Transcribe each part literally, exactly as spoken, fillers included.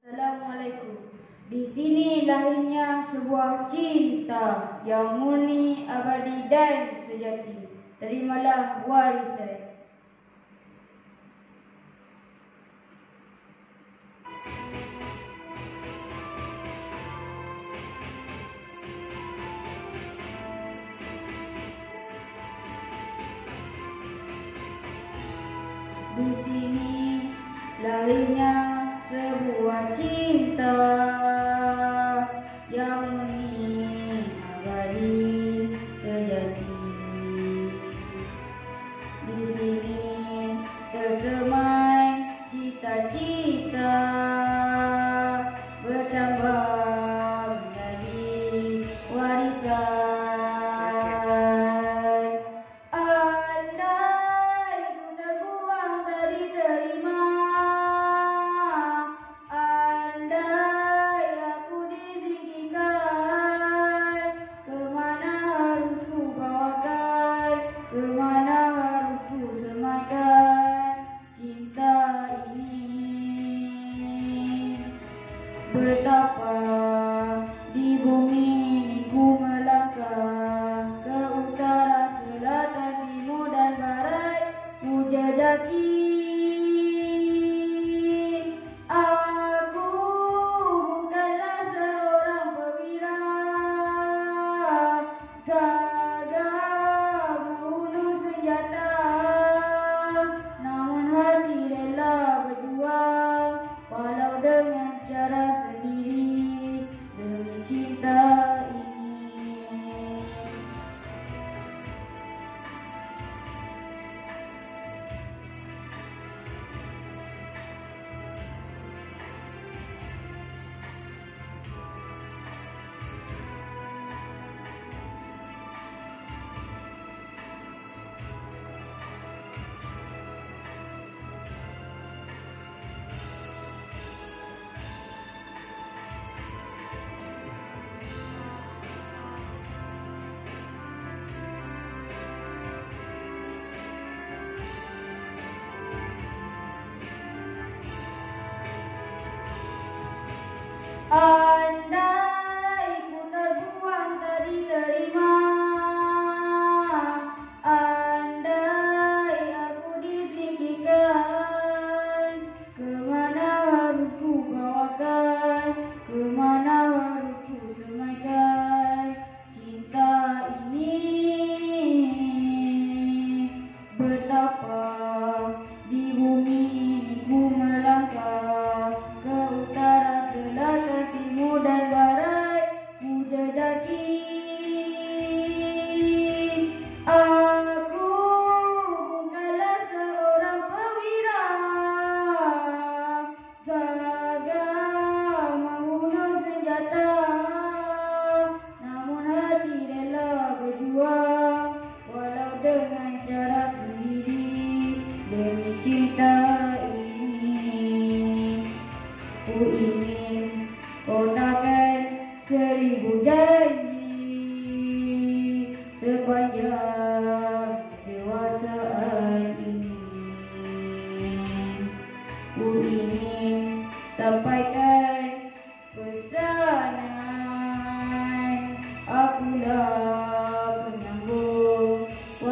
Assalamualaikum. Di sini lahirnya sebuah cinta yang murni, abadi dan sejati. Terimalah warisan. Di sini lahirnya sebuah cinta yang murni, abadi, sejati. Di sini tersemai cita-cita bercambah menjadi warisan. Kemana harus ku semakan cinta ini? Betapa di bumi ini ku melangkah, ke utara, selatan, timur dan barat ku jajaki. Aku bukanlah seorang perwira namun hati rela berjuang walau dengan cara sendiri demi cinta ini. Andai ku terbuang tak diterima, andai aku disingkirkan, kemana harus ku bawakan, kemana harus ku semaikan cinta ini? Betapa di bumi ini ku melangkah, ke utara, selatan, timur dan barat ku jajaki. Aku bukanlah seorang perwira gagah membunuh senjata, namun hati rela berjuang walau dengan cara sendiri demi cinta ini. Ku ingin kotakan seribu janji sepanjang kedewasaan ini. Ku ingin sampaikan pesanan, akulah penyambung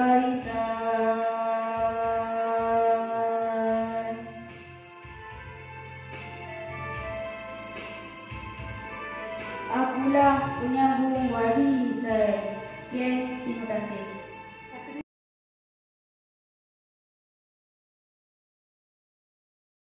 warisan. Akulah penyambung warisan. Sekian, terima kasih.